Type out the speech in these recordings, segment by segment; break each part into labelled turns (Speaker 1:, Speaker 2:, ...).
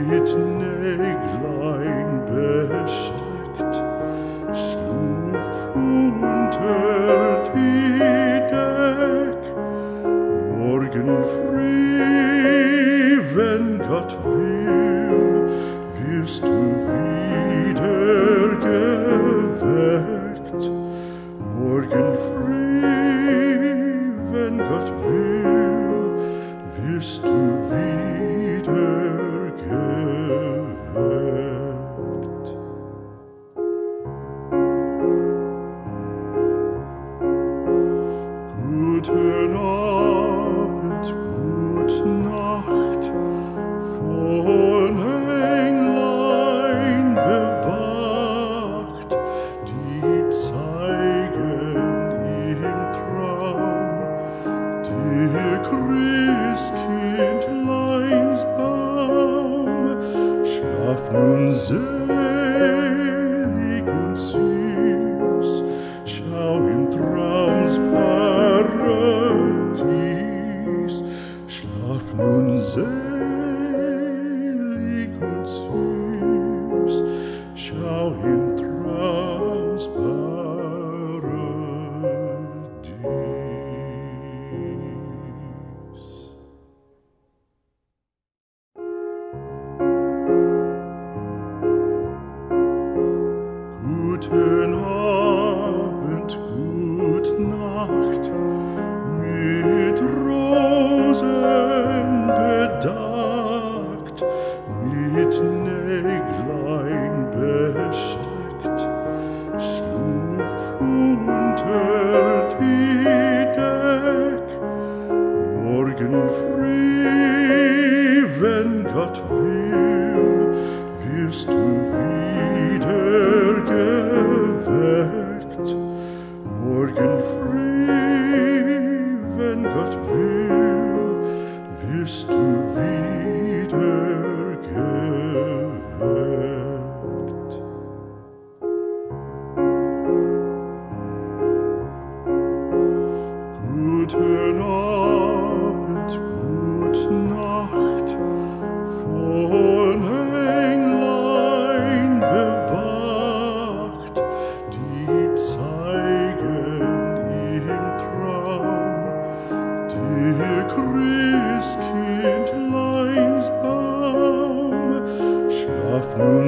Speaker 1: mit Näglein besteckt, schlupf unter die Deck. Morgen früh, wenn Gott will, wirst du wieder geweckt. Morgen früh, wenn Gott will, wirst du wieder geweckt. Guten Abend, gute Nacht, von Englein bewacht, die zeigen im Traum dir Christkindleins Baum. Schlaf nun selig und süß, schau im Traums Paradies. Schlaf nun selig und süß, schau im Traums Paradies. Guten Abend, gute Nacht, mit Rosen bedeckt, mit Näglein besteckt, schlupf unter die Deck. Morgen früh, wenn Gott will, wirst du wieder geweckt. Morgen früh, wenn Gott will, wirst du wieder geweckt. Guten Abend, gute Nacht, von Englein bewacht, die zeigen im Traum dir Christkindleins Baum. Schlaf nun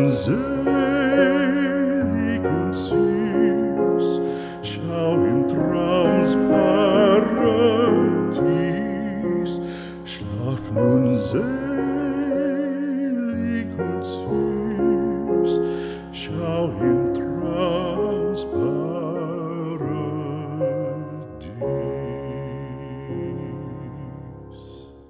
Speaker 1: selig und süß, schau im Traums Paradies. Schlaf nun selig und süß, schau im Traums Paradies.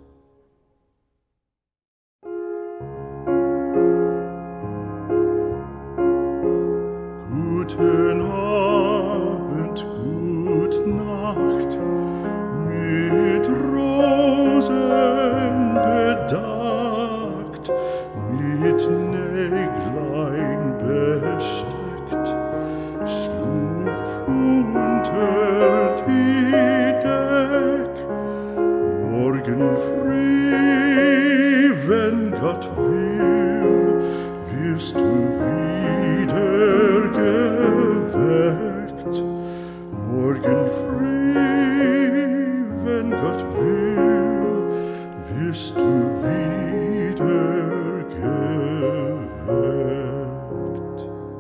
Speaker 1: Guten Abend, gute Nacht, mit Rosen bedeckt, mit Näglein besteckt, schlupf unter die Deck. Morgen früh, wenn Gott will, wirst du wieder geweckt. Morgen früh, wenn Gott will, wirst du wieder geweckt.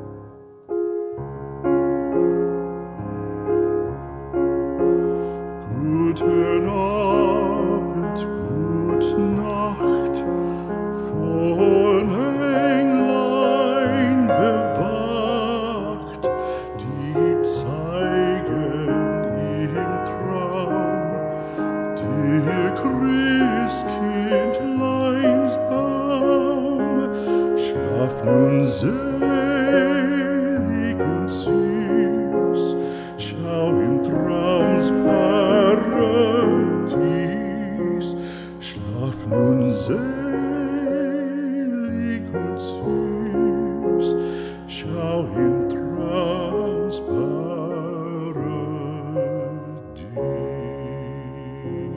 Speaker 1: Guten Abend, gute Nacht, von Englein bewacht, die zeigen im Traum dir Christkindleins Baum. Schlaf nun selig und süß, schau im Traums Paradies. Schlaf nun selig und süß, schau im Traums Paradies.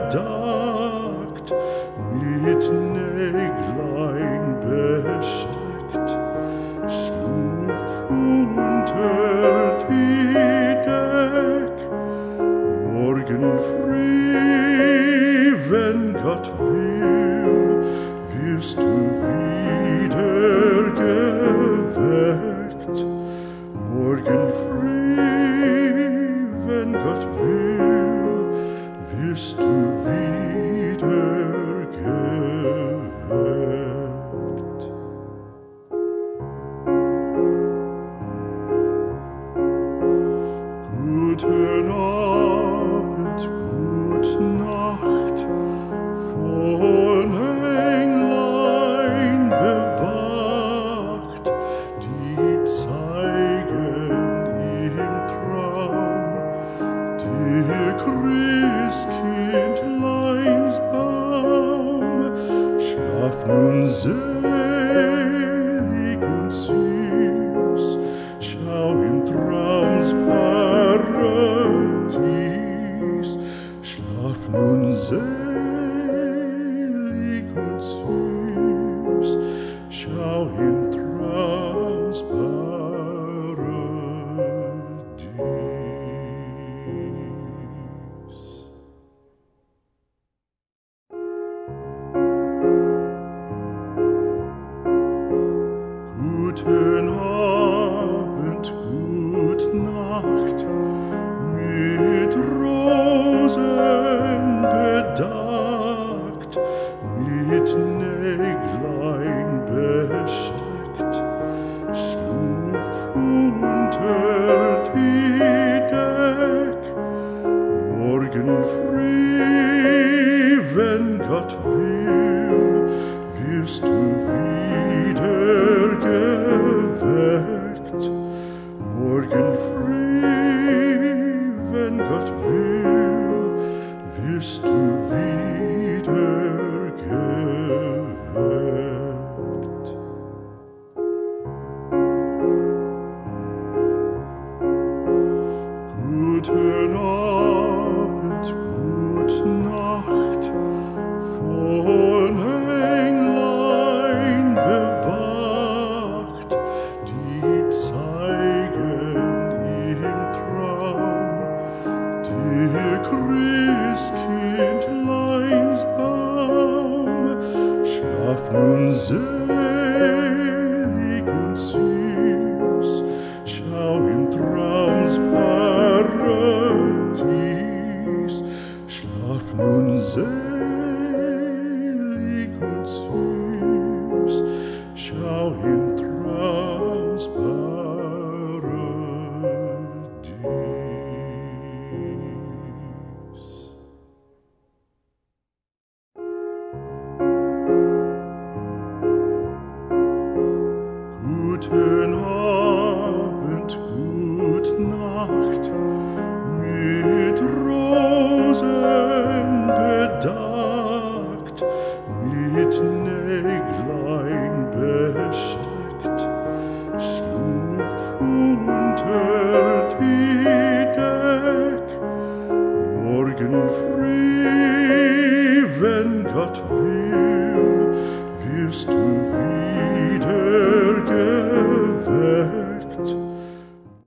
Speaker 1: bedeckt, mit Näglein besteckt, schlupf unter die Deck. Morgen früh, wenn Gott will, wirst du wieder geweckt. Morgen früh, wenn Gott will, wirst du wieder geweckt. Guten Abend, gute Nacht, von Englein bewacht, die zeigen im Traum der Christkindleins Baum. Schlaf nun selig und süß, schau im Traums Paradies. Schlaf nun selig und süß, schau im Traums Paradies. Guten Abend, gute Nacht, mit Rosen bedeckt, mit Näglein besteckt, schlupf unter die Deck. Morgen früh, wenn Gott will, wirst du wieder geweckt. Morgen früh, wenn Gott will, wirst du wieder geweckt. Guten Abend, gute Nacht, von Englein bewacht, die zeigen im Traum der Christkindleins Baum. Schlaf nun selig und süß, schau im Traums Paradies. Schlaf nun selig und süß, schau im Traums Paradies. Guten Abend, gute Nacht, mit Rosen bedeckt, mit Näglein besteckt, schlupf unter die Deck. Morgen früh, wenn Gott will, wirst du